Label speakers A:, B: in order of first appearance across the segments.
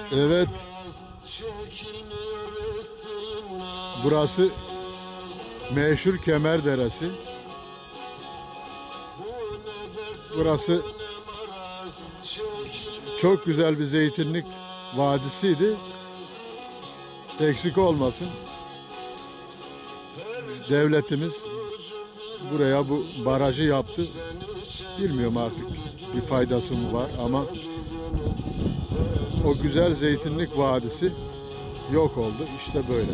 A: Evet. Burası meşhur Kemerderesi. Burası çok güzel bir zeytinlik vadisiydi. Eksik olmasın. Devletimiz buraya bu barajı yaptı. Bilmiyorum artık bir faydası mı var ama o güzel zeytinlik vadisi yok oldu. İşte böyle.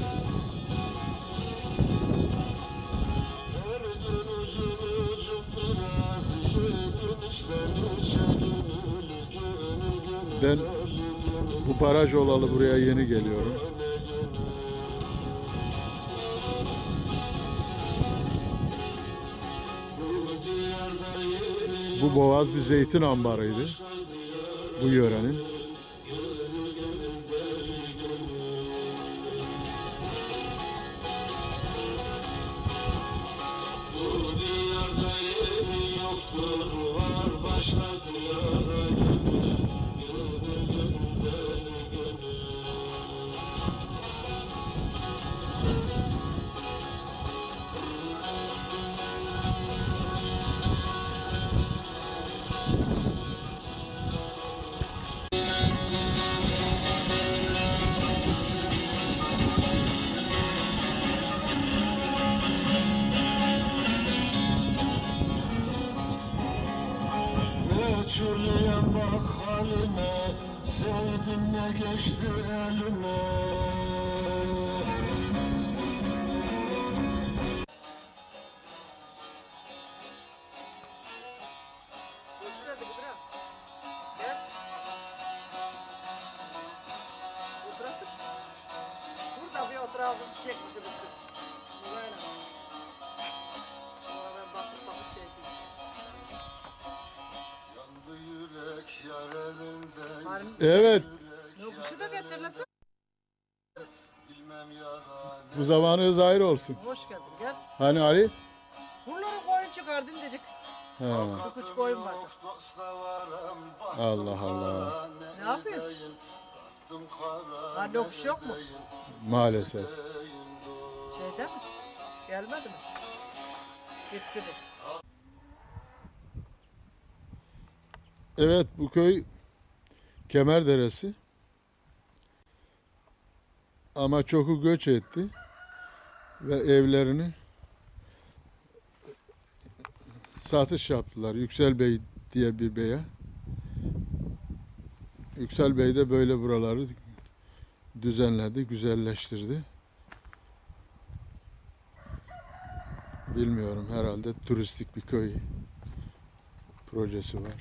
A: Ben bu baraj olalı buraya yeni geliyorum. Bu boğaz bir zeytin ambarıydı. Bu yörenin.
B: Çürüyen bak haline, sevdim ne geçti elime.
C: Şurada bırak. Gel. Oturak da çık. Burada bir oturağımızı çekmişiz. Böyle. Ben bakıp çekeyim.
A: Evet.
C: Yokuşu da getirlesin.
A: Bu zamanınız ayrı olsun.
C: Hoş geldin gel.
A: Hani Ali?
C: Buraları koyun çıkardın diyecek.
A: Ha.
C: Bu küçük koyun vardı.
A: Allah Allah.
C: Ne yapıyorsun? Anne yokuş yok mu?
A: Maalesef.
C: Şeyden mi? Gelmedi mi? Gitti mi?
A: Evet, bu köy Kemerderesi. Ama çoku göç etti ve evlerini satış yaptılar. Yüksel Bey diye bir beye. Yüksel Bey de böyle buraları düzenledi, güzelleştirdi. Bilmiyorum, herhalde turistik bir köy projesi var.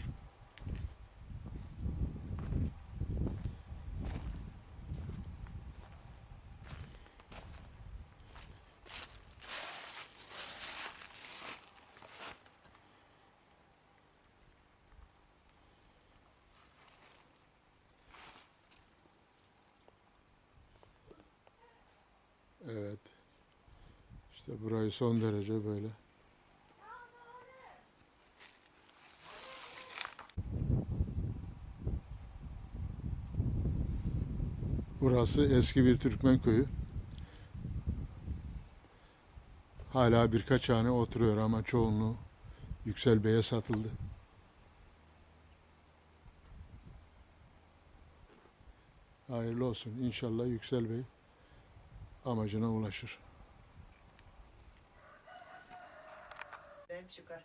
A: Evet. İşte burayı son derece böyle. Burası eski bir Türkmen köyü. Hala birkaç hane oturuyor ama çoğunluğu Yüksel Bey'e satıldı. Hayırlı olsun. İnşallah Yüksel Bey amacına ulaşır.
C: Benim çıkar.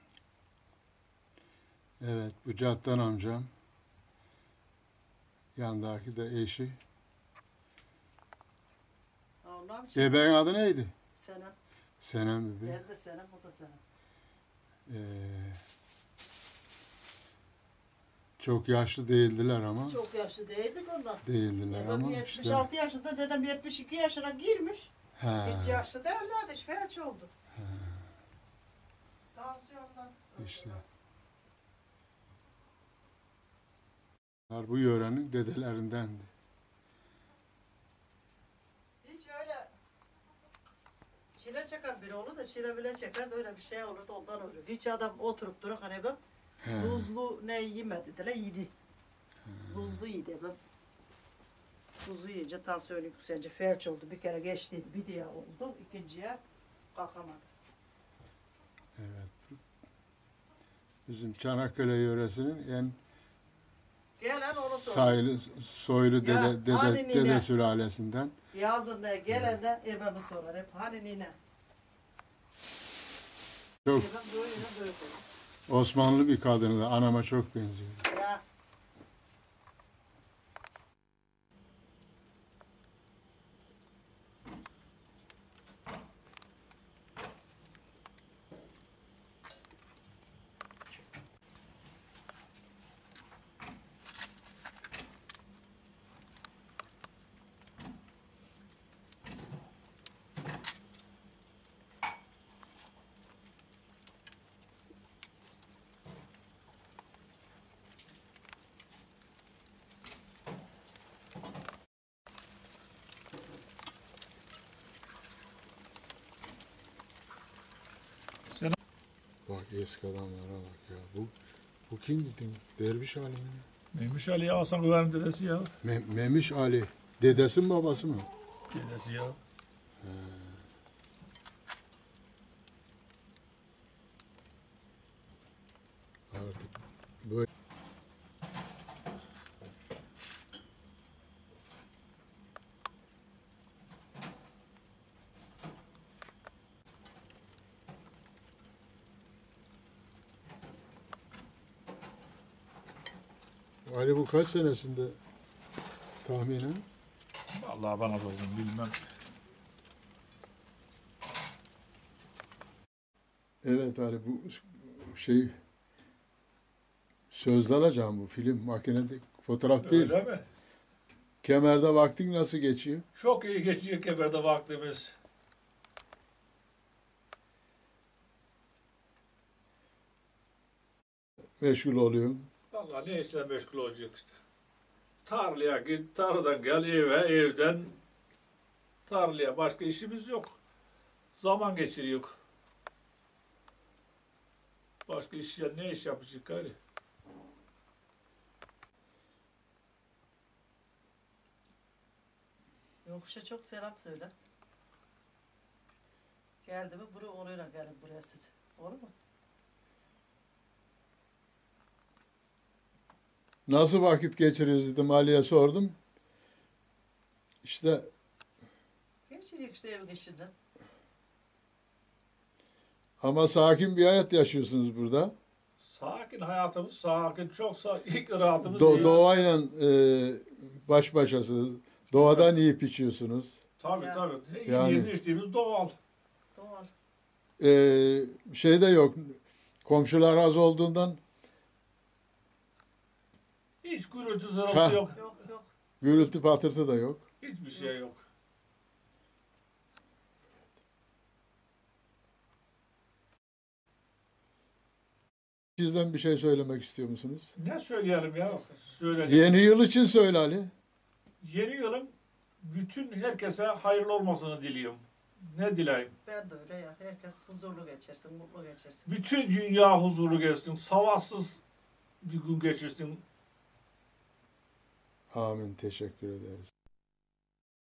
A: Evet, bu Caddan amcam. Yandaki de eşi.
C: Allah'ım çıkar.
A: Bebeğin adı neydi?
C: Senem.
A: Senem bebeği.
C: Ben de Senem, o da Senem.
A: Çok yaşlı değildiler ama.
C: Çok yaşlı değildik onlar.
A: Değildiler
C: Babam
A: ama
C: 76
A: işte.
C: yaşında, dedem 72 yaşına girmiş.
A: He,
C: Hiç yaşlı değillerdi, felç oldu. Tansiyondan.
A: işte. Bu yörenin dedelerindendi.
C: Hiç öyle çile çeken biri olur da çile bile çeker de öyle bir şey olur da ondan oluyor. Hiç adam oturup durup hani ben tuzlu ne yemedi de yedi. Tuzlu yedi ben. tuzu yiyince tansiyon yükselince felç oldu. Bir kere geçtiydi, bir diye oldu. İkinciye kalkamadı.
A: Evet. Bizim Çanakkale yöresinin en
C: Gelen onu sordu.
A: soylu
C: Ya, hani nine?
A: dede sülalesinden.
C: Yazın ne, gelen de ebemi sorar hep. Hani nine?
A: Çok
C: Ebem böyle böyle.
A: Osmanlı bir kadını da anama çok benziyor.
C: Ya.
A: Bak eski adamlara bak ya. Bu kimdi? Derviş Ali mi?
D: Neymiş Ali ya? Hasan Kıvar'ın dedesi ya.
A: Memiş Ali. Dedesi mi babası mı?
D: Dedesi ya.
A: Artık böyle. Ali bu kaç senesinde tahminen?
D: Vallahi bana sorsun bilmem.
A: Evet Ali bu şey sözde alacağım bu film makinede fotoğraf değil.
D: Öyle mi?
A: Kemerde vaktin nasıl geçiyor?
D: Çok iyi geçiyor kemerde vaktimiz.
A: Meşgul oluyorum.
D: Vallahi ne işle meşgul olacak işte. Tarlaya git, tarladan gel eve, evden tarlaya. Başka işimiz yok. Zaman geçiriyor. Başka iş ya ne iş yapacak gari?
C: Yokuşa çok selam söyle. Geldi mi buraya onuyla gelin buraya siz. Olur mu?
A: Nasıl vakit geçiriyoruz dedim Ali'ye sordum. İşte
C: Geçiriyor işte ev işinden.
A: ama sakin bir hayat yaşıyorsunuz burada.
D: Sakin hayatımız, sakin, çok sakin rahatımız iyi.
A: Doğayla baş başasınız. Doğadan yiyip içiyorsunuz.
D: Tabii
C: Yani.
D: tabii.
A: Yani.
D: Yediğimiz içtiğimiz doğal.
C: Doğal.
A: Şey de yok. Komşular az olduğundan
D: Hiç gürültü
A: Ha.
D: zırıltı yok.
C: Yok yok.
A: gürültü patırtı da yok.
D: Hiçbir şey yok.
A: Sizden bir şey söylemek istiyor musunuz?
D: Ne söyleyelim ya? Söyle.
A: Yeni yıl için söyle Ali.
D: Yeni yılın bütün herkese hayırlı olmasını diliyorum. Ne dileyim?
C: Ben de öyle ya. Herkes huzurlu geçirsin, mutlu geçirsin.
D: Bütün dünya huzuru geçsin. Savaşsız bir gün geçirsin.
A: Amin. Teşekkür ederiz.